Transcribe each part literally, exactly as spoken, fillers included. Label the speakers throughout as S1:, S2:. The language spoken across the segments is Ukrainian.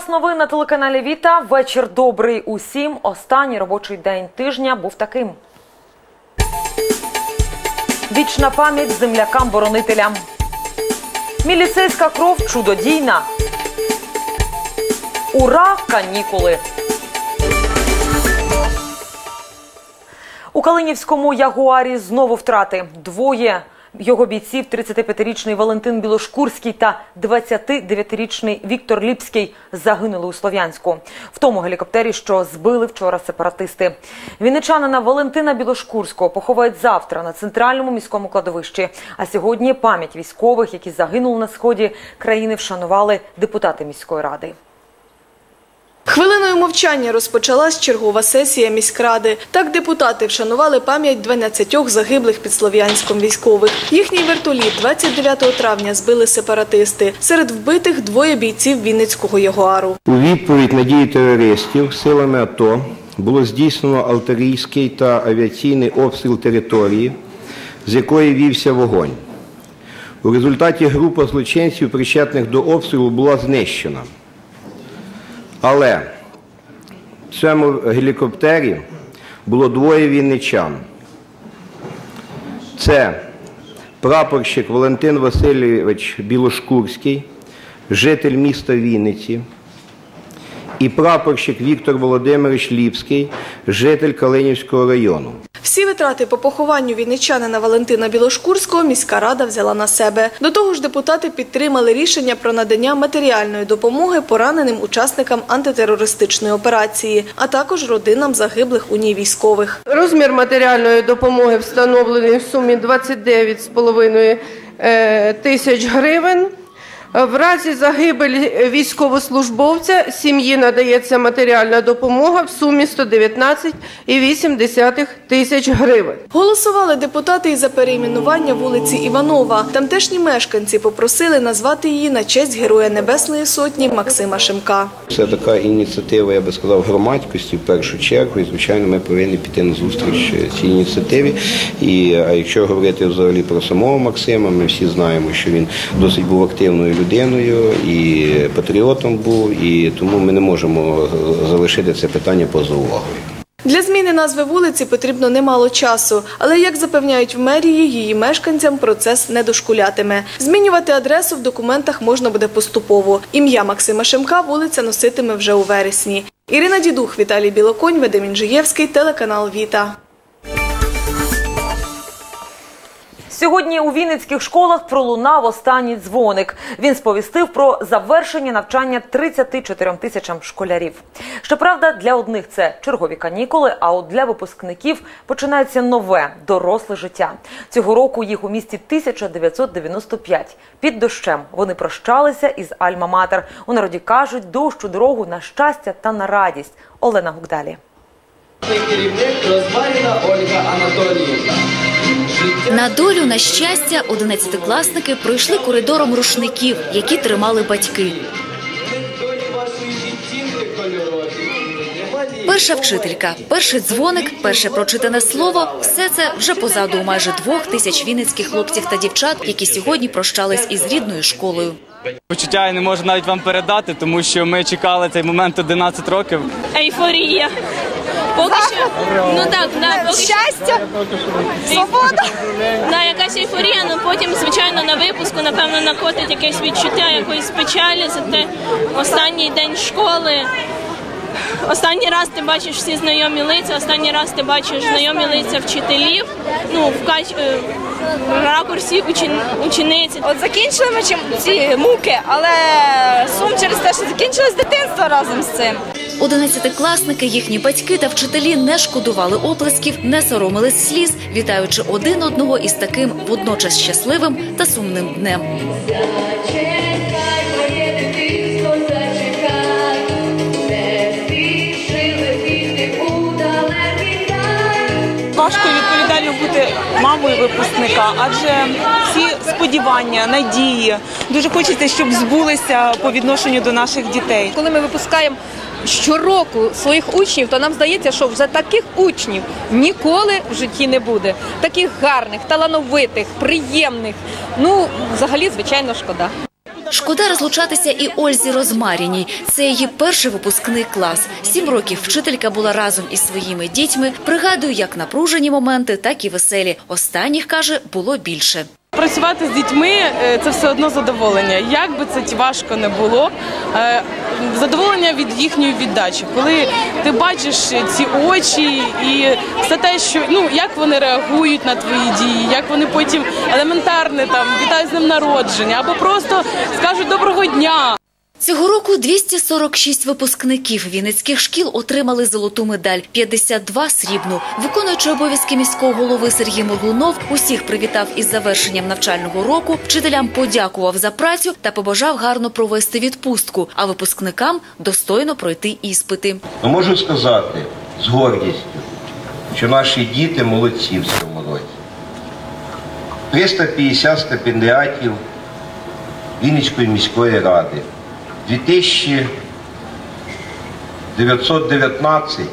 S1: Час новин на телеканалі Віта. Вечір добрий усім. Останній робочий день тижня був таким. Вічна пам'ять землякам-боронителям. Міліцейська кров чудодійна. Ура! Канікули! У Калинівському Ягуарі знову втрати. Двоє його бійців, тридцятип'ятирічний Валентин Білошкурський та двадцятидев'ятирічний Віктор Ліпський, загинули у Слов'янську. В тому гелікоптері, що збили вчора сепаратисти. Вінничанина Валентина Білошкурського поховають завтра на центральному міському кладовищі. А сьогодні пам'ять військових, які загинули на сході країни, вшанували депутати міської ради.
S2: Хвилиною мовчання розпочалась чергова сесія міськради. Так депутати вшанували пам'ять дванадцятьох загиблих під Слов'янськом військових. Їхній вертоліт двадцять дев'ятого травня збили сепаратисти. Серед вбитих двоє бійців Вінницького Ягуару.
S3: У відповідь на дії терористів силами АТО було здійснено артилерійський та авіаційний обстріл території, з якої вівся вогонь. У результаті група злочинців, причетних до обстрілу, була знищена. Але в цьому гелікоптері було двоє вінничан. Це прапорщик Валентин Васильович Білошкурський, житель міста Вінниці, і прапорщик Віктор Володимирович Ліпський, житель Калинівського району.
S2: Всі витрати по похованню вінничанина Валентина Білошкурського міська рада взяла на себе. До того ж, депутати підтримали рішення про надання матеріальної допомоги пораненим учасникам антитерористичної операції, а також родинам загиблих у ній військових.
S4: Розмір матеріальної допомоги встановлений в сумі двадцять дев'ять з половиною тисяч гривень. В разі загибелі військовослужбовця сім'ї надається матеріальна допомога в сумі сто дев'ятнадцять цілих вісім десятих тисяч гривень.
S2: Голосували депутати і за перейменування вулиці Іванова. Тамтешні мешканці попросили назвати її на честь Героя Небесної Сотні Максима Шемка.
S3: Це така ініціатива, я би сказав, громадськості в першу чергу. І, звичайно, ми повинні піти на зустріч цій ініціативі. І, а якщо говорити взагалі про самого Максима, ми всі знаємо, що він досить був активною людиною і патріотом був, і тому ми не можемо залишити це питання поза увагою.
S2: Для зміни назви вулиці потрібно немало часу, але, як запевняють в мерії, її мешканцям процес не дошкулятиме. Змінювати адресу в документах можна буде поступово. Ім'я Максима Шемка вулиця носитиме вже у вересні. Ірина Дідух, Віталій Білоконь, Вадим Інжиєвський, телеканал Віта.
S1: Сьогодні у вінницьких школах пролунав останній дзвоник. Він сповістив про завершення навчання тридцяти чотирьом тисячам школярів. Щоправда, для одних це чергові канікули, а от для випускників починається нове, доросле життя. Цього року їх у місті тисяча дев'ятсот дев'яносто п'ять. Під дощем вони прощалися із Альма-Матер. У народі кажуть, дощ у дорогу на щастя та на радість. Олена Гугдалі.
S5: Керівник Розбаріна Ольга Анатоліївна.
S6: На долю, на щастя, одинадцятикласники пройшли коридором рушників, які тримали батьки. Перша вчителька, перший дзвоник, перше прочитане слово – все це вже позаду у майже двох тисяч вінницьких хлопців та дівчат, які сьогодні прощались із рідною школою.
S7: Почуття я не можу навіть вам передати, тому що ми чекали цей момент одинадцять років.
S8: Ейфорія. Поки що, ну так, да, поки
S9: щастя, свобода.
S8: Да, якась ейфорія, але потім, звичайно, на випуску, напевно, накотить якесь відчуття якоїсь печалі за те останній день школи. Останній раз ти бачиш всі знайомі лиця, останній раз ти бачиш знайомі лиця вчителів, ну, в, кач... в ракурсі учен... учениці.
S9: От закінчили ми ці муки, але сум через те, що закінчилось дитинство разом з цим.
S6: Одинадцятикласники, їхні батьки та вчителі не шкодували оплесків, не соромились сліз, вітаючи один одного із таким водночас щасливим та сумним днем.
S10: Важко відповідально бути мамою випускника, адже всі сподівання, надії, дуже хочеться, щоб збулися по відношенню до наших дітей.
S11: Коли ми випускаємо щороку своїх учнів, то нам здається, що вже таких учнів ніколи в житті не буде. Таких гарних, талановитих, приємних. Ну, взагалі, звичайно, шкода.
S6: Шкода розлучатися і Ользі Розмаріній. Це її перший випускний клас. Сім років вчителька була разом із своїми дітьми. Пригадує як напружені моменти, так і веселі. Останніх, каже, було більше.
S12: Працювати з дітьми – це все одно задоволення. Як би це важко не було, задоволення від їхньої віддачі. Коли ти бачиш ці очі і все те, що, ну, як вони реагують на твої дії, як вони потім елементарне там вітають з днем народження або просто скажуть «доброго дня».
S6: Цього року двісті сорок шість випускників вінницьких шкіл отримали золоту медаль, п'ятдесят два – срібну. Виконуючий обов'язки міського голови Сергій Моргунов усіх привітав із завершенням навчального року, вчителям подякував за працю та побажав гарно провести відпустку, а випускникам достойно пройти іспити.
S3: Можу сказати з гордістю, що наші діти молодці в цьому році. триста п'ятдесят стипендіатів Вінницької міської ради. дві тисячі дев'ятсот дев'ятнадцять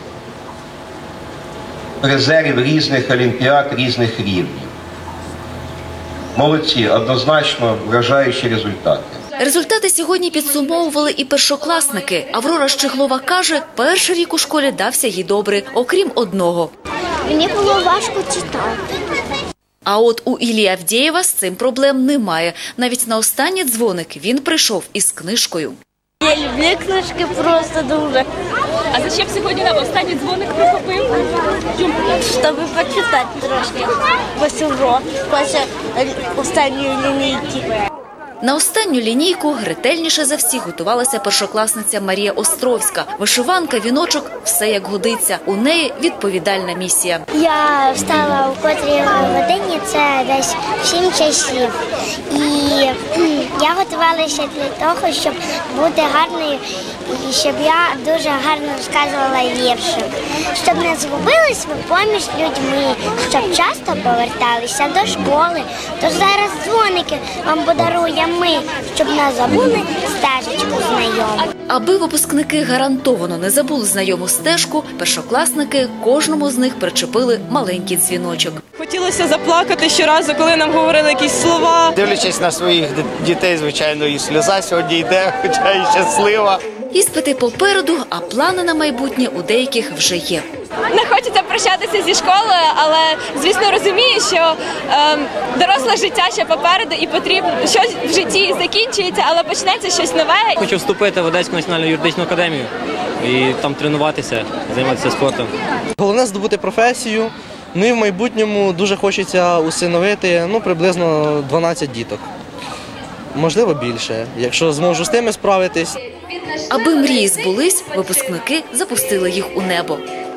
S3: призерів різних олімпіад, різних рівнів. Молодці, однозначно вражаючі результати.
S6: Результати сьогодні підсумовували і першокласники. Аврора Щеглова каже, перший рік у школі дався їй добре, окрім одного.
S13: Мені було важко читати.
S6: А от у Іллі Авдєєва з цим проблем немає. Навіть на останній дзвоник він прийшов із книжкою.
S13: Я люблю книжки просто дуже.
S8: А за що б сьогодні на останній дзвоник прихопив?
S13: Щоб почитати трошки. Після уроку, після останньої лінійки.
S6: На останню лінійку ретельніше за всіх готувалася першокласниця Марія Островська. Вишиванка, віночок – все як годиться. У неї відповідальна місія.
S13: Я встала у котрій годині, це десь в сім часів. І я готувалася для того, щоб бути гарною, і щоб я дуже гарно розказувала віршик. Щоб не згубились ви поміж людьми, щоб часто поверталися до школи. Тож зараз дзвоники вам подаруємо ми, щоб не забули стежечку знайому.
S6: Аби випускники гарантовано не забули знайому стежку, першокласники кожному з них причепили маленький дзвіночок.
S12: Хотілося заплакати щоразу, коли нам говорили якісь слова.
S14: Дивлячись на своїх дітей, звичайно, і сльоза сьогодні йде, хоча і щаслива.
S6: Іспити попереду, а плани на майбутнє у деяких вже є.
S9: Не хочеться прощатися зі школою, але, звісно, розумію, що е, доросле життя ще попереду і потрібно, щось в житті закінчується, але почнеться щось нове.
S15: Хочу вступити в Одеську національну юридичну академію і там тренуватися, займатися спортом.
S16: Головне – здобути професію, ну і в майбутньому дуже хочеться усиновити, ну, приблизно дванадцять діток. Можливо, більше, якщо зможу з тими справитись.
S6: Аби мрії збулись, випускники запустили їх у небо.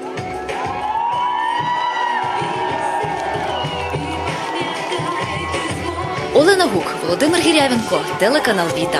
S6: Олена Гук, Володимир Гірявенко, телеканал Віта.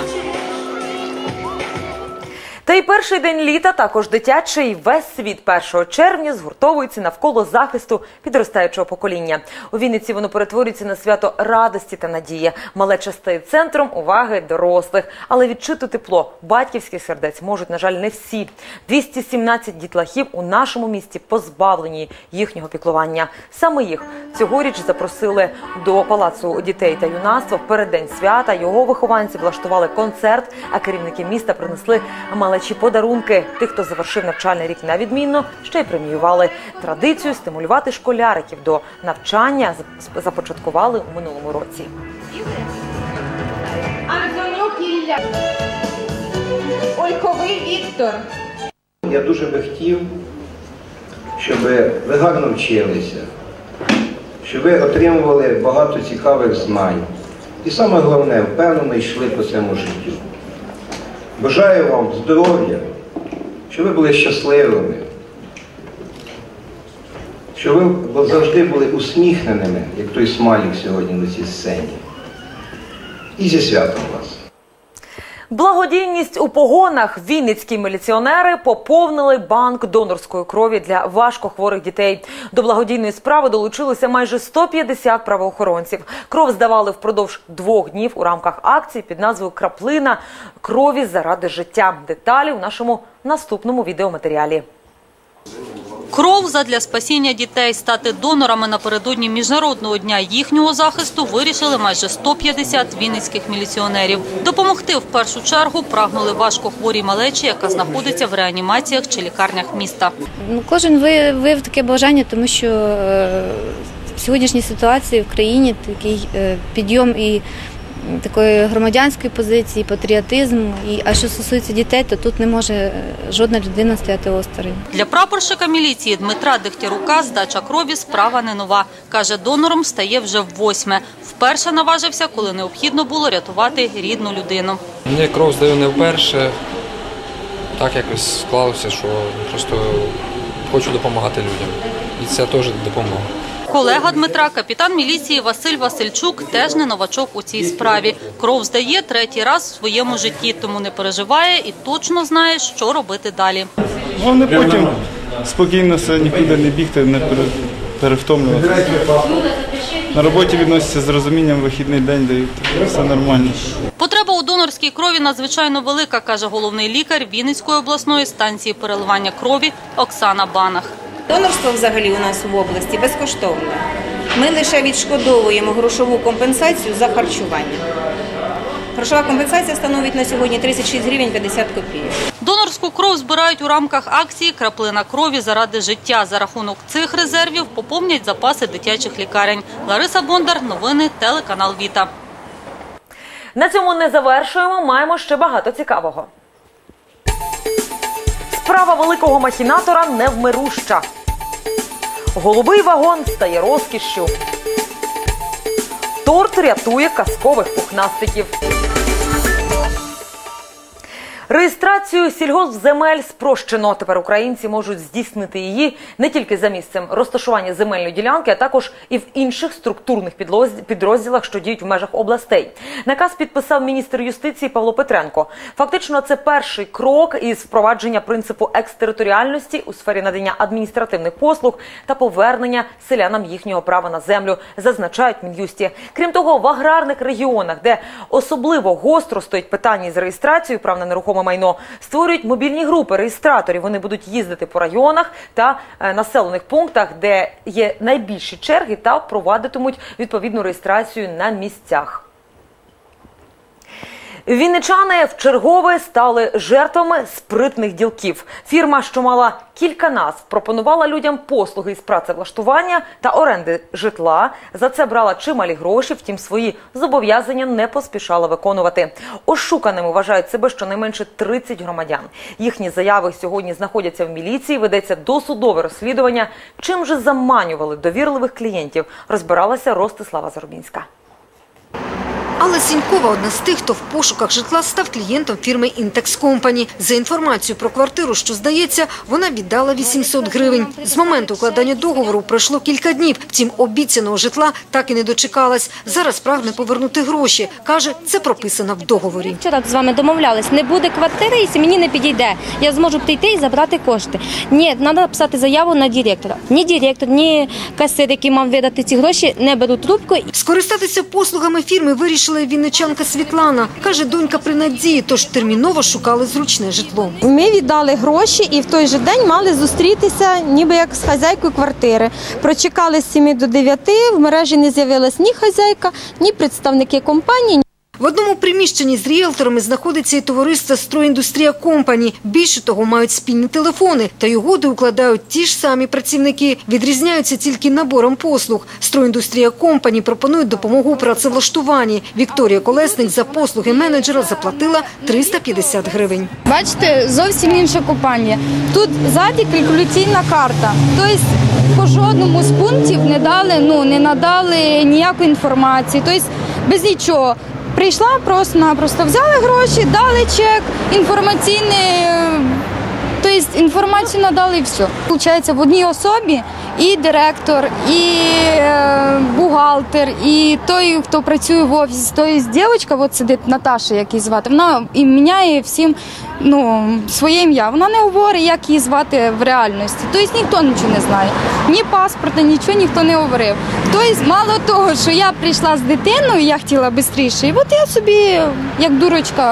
S1: Та й перший день літа, також дитячий, весь світ першого червня згуртовується навколо захисту підростаючого покоління. У Вінниці воно перетворюється на свято радості та надії. Малеча стає центром уваги дорослих. Але відчути тепло батьківських сердець можуть, на жаль, не всі. двісті сімнадцять дітлахів у нашому місті позбавлені їхнього піклування. Саме їх цьогоріч запросили до Палацу дітей та юнацтва. В переддень свята його вихованці влаштували концерт, а керівники міста принесли малечі подарунки. Тих, хто завершив навчальний рік на відмінно, ще й преміювали. Традицію стимулювати школяриків до навчання започаткували у минулому році.
S17: Антонюк Ілля. Ольховий Віктор.
S3: Я дуже би хотів, щоб ви гарно вчилися, щоб ви отримували багато цікавих знань. І саме головне, впевнено йшли по цьому життю. Бажаю вам здоров'я, щоб ви були щасливими, щоб ви завжди були усміхненими, як той смайлик сьогодні на цій сцені. І зі святом вас!
S1: Благодійність у погонах. Вінницькі міліціонери поповнили банк донорської крові для важкохворих дітей. До благодійної справи долучилося майже сто п'ятдесят правоохоронців. Кров здавали впродовж двох днів у рамках акції під назвою «Краплина крові заради життя». Деталі у нашому наступному відеоматеріалі.
S18: Кров задля спасіння дітей. Стати донорами напередодні Міжнародного дня їхнього захисту вирішили майже сто п'ятдесят вінницьких міліціонерів. Допомогти в першу чергу прагнули важкохворій малечі, яка знаходиться в реанімаціях чи лікарнях міста.
S19: Кожен виявив таке бажання, тому що в сьогоднішній ситуації в країні такий підйом і такої громадянської позиції, патріотизм. І, а що стосується дітей, то тут не може жодна людина стояти осторонь.
S18: Для прапорщика міліції Дмитра Дегтярука здача крові – справа не нова. Каже, донором стає вже восьме. Вперше наважився, коли необхідно було рятувати рідну людину.
S20: Мені кров здаю не вперше. Так якось склалося, що просто хочу допомагати людям. І це теж допомога.
S18: Колега Дмитра, капітан міліції Василь Васильчук, теж не новачок у цій справі. Кров здає третій раз в своєму житті, тому не переживає і точно знає, що робити далі.
S21: Головне потім спокійно нікуди не бігти, не перевтомлюватися. На роботі відносяться з розумінням, вихідний день дають, все нормально.
S18: Потреба у донорській крові надзвичайно велика, каже головний лікар Вінницької обласної станції переливання крові Оксана Банах.
S22: Донорство взагалі у нас в області безкоштовне. Ми лише відшкодовуємо грошову компенсацію за харчування. Грошова компенсація становить на сьогодні тридцять шість гривень п'ятдесят копійок.
S18: Донорську кров збирають у рамках акції «Краплина крові заради життя». За рахунок цих резервів поповнять запаси дитячих лікарень. Лариса Бондар, новини, телеканал «Віта».
S1: На цьому не завершуємо, маємо ще багато цікавого. Справа великого махінатора невмируща. Голубий вагон стає розкішшю. Торт рятує казкових пухнастиків. Реєстрацію сільгоспземель спрощено. Тепер українці можуть здійснити її не тільки за місцем розташування земельної ділянки, а також і в інших структурних підрозділах, що діють в межах областей. Наказ підписав міністр юстиції Павло Петренко. Фактично, це перший крок із впровадження принципу екстериторіальності у сфері надання адміністративних послуг та повернення селянам їхнього права на землю, зазначають Мін'юсті. Крім того, в аграрних регіонах, де особливо гостро стоїть питання з реєстрацією прав на нерухоме майно, створюють мобільні групи реєстраторів. Вони будуть їздити по районах та е, населених пунктах, де є найбільші черги, та провадитимуть відповідну реєстрацію на місцях. Вінничани вчергове стали жертвами спритних ділків. Фірма, що мала кілька назв, пропонувала людям послуги із працевлаштування та оренди житла. За це брала чималі гроші, втім свої зобов'язання не поспішала виконувати. Ошуканими вважають себе щонайменше тридцять громадян. Їхні заяви сьогодні знаходяться в міліції, ведеться досудове розслідування. Чим же заманювали довірливих клієнтів, розбиралася Ростислава Зарубінська.
S23: Алла Сінькова – одна з тих, хто в пошуках житла став клієнтом фірми «Інтекс Компані». За інформацією про квартиру, що здається, вона віддала вісімсот гривень. З моменту укладання договору пройшло кілька днів. Втім, обіцяного житла так і не дочекалась. Зараз прагне повернути гроші. Каже, це прописано в договорі.
S24: Вчора з вами домовлялись, не буде квартири, якщо мені не підійде. Я зможу прийти і забрати кошти. Ні, треба писати заяву на директора. Ні директор, ні касир, який мав видати ці гроші, не беруть трубку.
S23: Скористатися послугами фірми вирішила вінничанка Світлана. Каже, донька при надії, тож терміново шукали зручне житло.
S25: Ми віддали гроші і в той же день мали зустрітися ніби як з хазяйкою квартири. Прочекали з семи до дев'яти, в мережі не з'явилась ні хазяйка, ні представники компанії.
S23: В одному приміщенні з ріелторами знаходиться і товариство «Стройіндустрія Компані». Більше того, мають спільні телефони, та й угоди укладають ті ж самі працівники. Відрізняються тільки набором послуг. «Стройіндустрія Компані» пропонує допомогу у працевлаштуванні. Вікторія Колесник за послуги менеджера заплатила триста п'ятдесят гривень.
S25: Бачите, зовсім інша компанія. Тут ззаді калькуляційна карта. Тобто по жодному з пунктів не дали, ну, не надали ніякої інформації. Тобто без нічого. Прийшла просто-напросто, взяли гроші, дали чек, інформаційний, тобто інформацію надали і все. Получається, в одній особі і директор, і е, бухгалтер, і той, хто працює в офісі. Тобто дівчинка, от сидить Наташа, як її звати, вона і міняє всім ну, своє ім'я. Вона не говорить, як її звати в реальності. Тобто ніхто нічого не знає. Ні паспорта, нічого ніхто не говорив. Тобто мало того, що я прийшла з дитиною, я хотіла швидше, і от я собі, як дурочка,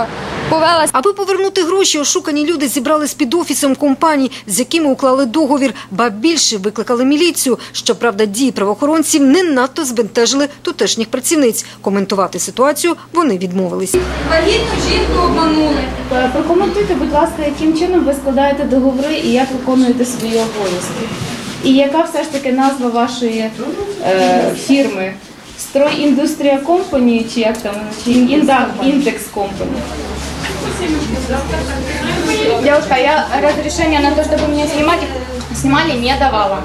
S25: повелася.
S23: Аби повернути гроші, ошукані люди зібрали з під офісом компаній, з якими уклали договір, ба більше викликали міліцію. Щоправда, дії правоохоронців не надто збентежили тутешніх працівниць. Коментувати ситуацію вони відмовились.
S25: Вагітну жінку обманули.
S2: Прокоментуйте, будь ласка, яким чином ви складаєте договори і як виконуєте свої обов'язки. І яка все ж таки назва вашої е, фірми? Стройіндустрія Компані чи як там? Чи Індекс Компані?
S25: Девушка, я разрешение на то, чтобы меня снимать, снимали, не давала.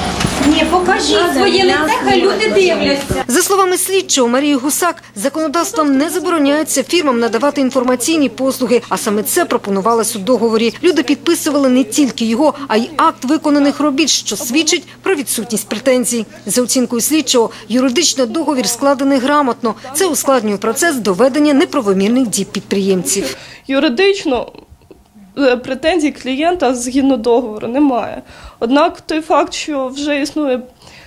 S23: Не покажіть своє лице, хай люди дивляться. За словами слідчого Марії Гусак, законодавством не забороняється фірмам надавати інформаційні послуги, а саме це пропонувалось у договорі. Люди підписували не тільки його, а й акт виконаних робіт, що свідчить про відсутність претензій. За оцінкою слідчого, юридично договір складений грамотно. Це ускладнює процес доведення неправомірних дій підприємців.
S4: Юридично претензій клієнта згідно договору немає. Однак той факт, що вже існує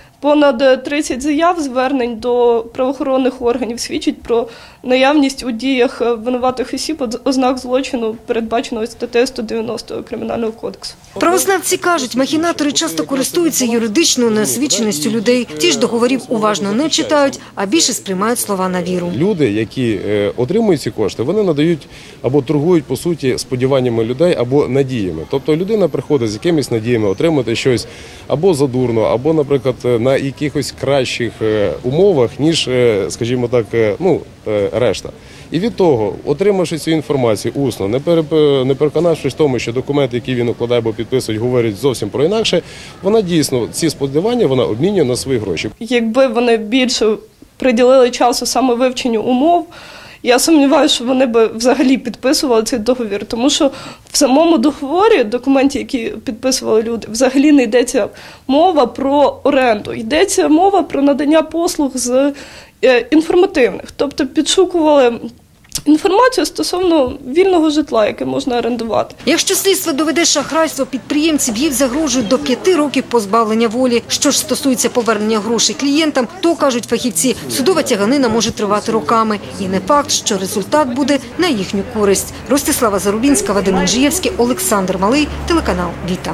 S4: понад тридцять заяв, звернень до правоохоронних органів, свідчить про наявність у діях винуватих осіб ознак злочину, передбаченого статтею сто дев'яносто Кримінального кодексу.
S23: Правознавці кажуть, махінатори часто користуються юридичною неосвіченістю людей. Ті ж договорів уважно не читають, а більше сприймають слова на віру.
S5: Люди, які отримують ці кошти, вони надають або торгують, по суті, сподіваннями людей або надіями. Тобто людина приходить з якимись надіями отримати щось або задурно, або, наприклад, на якихось кращих умовах, ніж, скажімо так, ну, решта. І від того, отримавши цю інформацію усно, не переконавшись в тому, що документи, які він укладає або підписує, говорять зовсім про інакше, вона дійсно ці сподівання вона обмінює на свої гроші.
S4: Якби вони більше приділили часу саме вивченню умов, я сумніваюся, що вони б взагалі підписували цей договір, тому що в самому договорі, документі, які підписували люди, взагалі не йдеться мова про оренду, йдеться мова про надання послуг з інформативних, тобто підшукували інформацію стосовно вільного житла, яке можна орендувати.
S23: Якщо слідство доведе шахрайство підприємців, їх загрожують до п'яти років позбавлення волі. Що ж стосується повернення грошей клієнтам, то, кажуть фахівці, судова тяганина може тривати роками. І не факт, що результат буде на їхню користь. Ростислава Зарубінська, Вадим Інжиєвський, Олександр Малий, телеканал «Віта».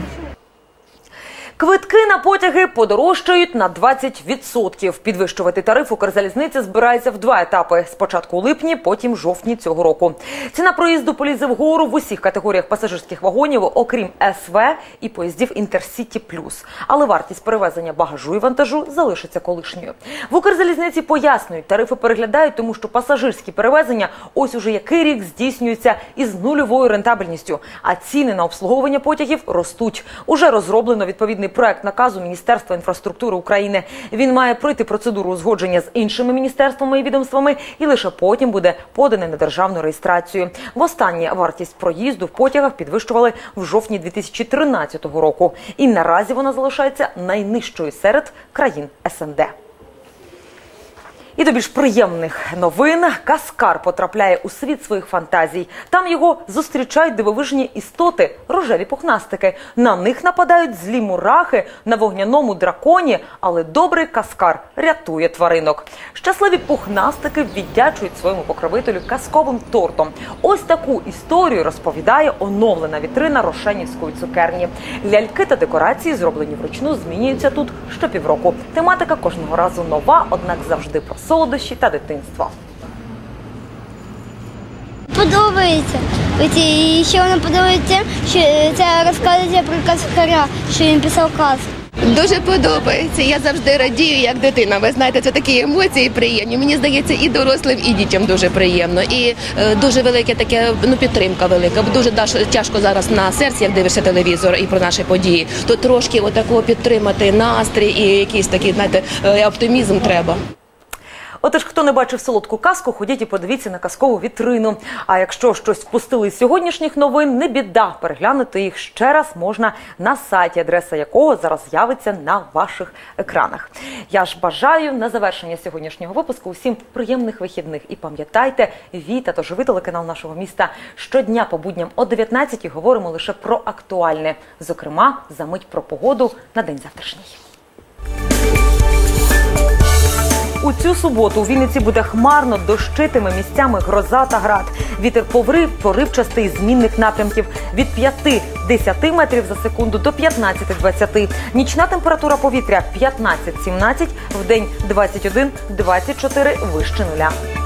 S1: Квитки на потяги подорожчають на двадцять відсотків. Підвищувати тариф Укрзалізниця збирається в два етапи. Спочатку у липні, потім в жовтні цього року. Ціна проїзду полізе вгору в усіх категоріях пасажирських вагонів, окрім ес ве і поїздів Інтерсіті Плюс. Але вартість перевезення багажу і вантажу залишиться колишньою. В Укрзалізниці пояснюють, тарифи переглядають, тому що пасажирські перевезення ось уже який рік здійснюються із нульовою рентабельністю. А ціни на обслуговування потягів ростуть. Уже розроблено відповідний проект наказу Міністерства інфраструктури України. Він має пройти процедуру узгодження з іншими міністерствами і відомствами і лише потім буде поданий на державну реєстрацію. Востаннє вартість проїзду в потягах підвищували в жовтні дві тисячі тринадцятого року. І наразі вона залишається найнижчою серед країн ес ен де. І до більш приємних новин. Каскар потрапляє у світ своїх фантазій. Там його зустрічають дивовижні істоти – рожеві пухнастики. На них нападають злі мурахи на вогняному драконі, але добрий Каскар рятує тваринок. Щасливі пухнастики віддячують своєму покровителю казковим тортом. Ось таку історію розповідає оновлена вітрина Рошенівської цукерні. Ляльки та декорації, зроблені вручну, змінюються тут щопівроку. Тематика кожного разу нова, однак завжди про солодощі та дитинство.
S13: Подобається. І ще вона подобається, що це розказується про Каскара, що він писав казку.
S7: Дуже подобається. Я завжди радію, як дитина. Ви знаєте, це такі емоції приємні. Мені здається, і дорослим, і дітям дуже приємно. І е, дуже велике таке, ну, підтримка велика. Дуже тяжко зараз на серці, як дивишся телевізор і про наші події. То трошки отакого підтримати настрій і якийсь такий, знаєте, оптимізм треба.
S1: Отож, хто не бачив солодку казку, ходіть і подивіться на казкову вітрину. А якщо щось впустили з сьогоднішніх новин, не біда, переглянути їх ще раз можна на сайті, адреса якого зараз з'явиться на ваших екранах. Я ж бажаю на завершення сьогоднішнього випуску усім приємних вихідних. І пам'ятайте, Віта, то живий телеканал нашого міста. Щодня по будням о дев'ятнадцятій говоримо лише про актуальне. Зокрема, за мить про погоду на день завтрашній. У цю суботу у Вінниці буде хмарно, дощитиме місцями гроза та град. Вітер поврив, поривчастий змінних напрямків від п'яти-десяти метрів за секунду до п'ятнадцяти-двадцяти. Нічна температура повітря п'ятнадцять-сімнадцять, вдень двадцять один - двадцять чотири вище нуля.